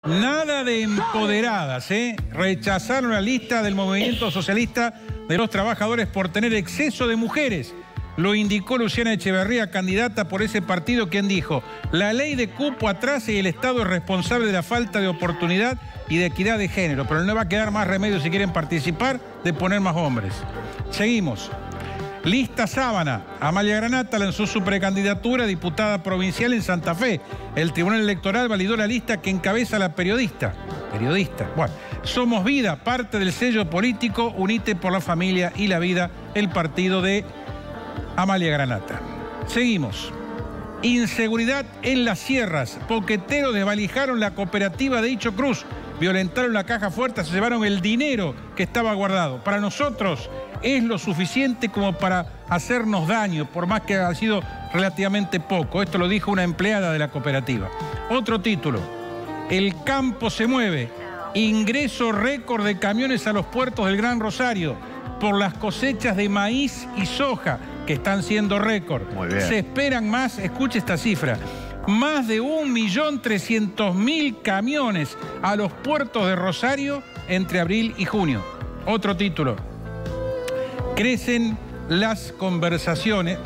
Nada de empoderadas, ¿eh? Rechazaron la lista del Movimiento Socialista de los Trabajadores por tener exceso de mujeres. Lo indicó Luciana Echeverría, candidata por ese partido, quien dijo: la ley de cupo atrasa y el Estado es responsable de la falta de oportunidad y de equidad de género. Pero no va a quedar más remedio, si quieren participar, de poner más hombres. Seguimos. Lista Sábana. Amalia Granata lanzó su precandidatura a diputada provincial en Santa Fe. El Tribunal Electoral validó la lista que encabeza la periodista. Bueno, Somos Vida, parte del sello político Unite por la Familia y la Vida, el partido de Amalia Granata. Seguimos. Inseguridad en las sierras. Poqueteros desvalijaron la cooperativa de Hicho Cruz. Violentaron la caja fuerte, se llevaron el dinero que estaba guardado. Para nosotros es lo suficiente como para hacernos daño, por más que ha sido relativamente poco. Esto lo dijo una empleada de la cooperativa. Otro título. El campo se mueve. Ingreso récord de camiones a los puertos del Gran Rosario por las cosechas de maíz y soja, que están siendo récord. Muy bien. Se esperan más, escuche esta cifra, más de 1.300.000 camiones a los puertos de Rosario entre abril y junio. Otro título. Crecen las conversiones,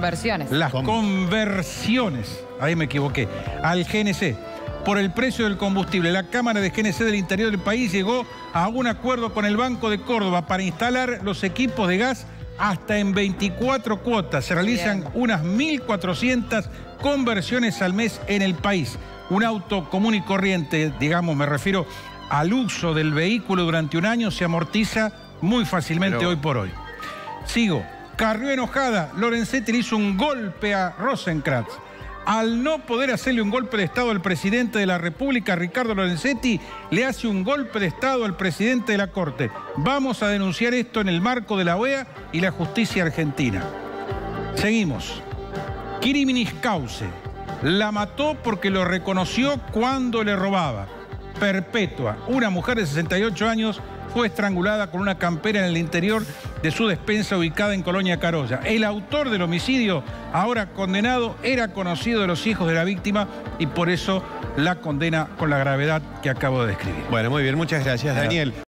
ahí me equivoqué, al GNC. Por el precio del combustible, la Cámara de GNC del interior del país llegó a un acuerdo con el Banco de Córdoba para instalar los equipos de gas hasta en 24 cuotas. Se realizan unas 1.400 conversiones al mes en el país. Un auto común y corriente, digamos, me refiero al uso del vehículo durante un año, se amortiza muy fácilmente hoy por hoy. Sigo. Carrió enojada. Lorenzetti le hizo un golpe a Rosenkrantz. Al no poder hacerle un golpe de Estado al presidente de la República, Ricardo Lorenzetti le hace un golpe de Estado al presidente de la Corte. Vamos a denunciar esto en el marco de la OEA y la justicia argentina. Seguimos. Criminis causa. La mató porque lo reconoció cuando le robaba. Perpetua. Una mujer de 68 años fue estrangulada con una campera en el interior de su despensa ubicada en Colonia Carolla. El autor del homicidio, ahora condenado, era conocido de los hijos de la víctima y por eso la condena con la gravedad que acabo de describir. Bueno, muy bien, muchas gracias, Daniel.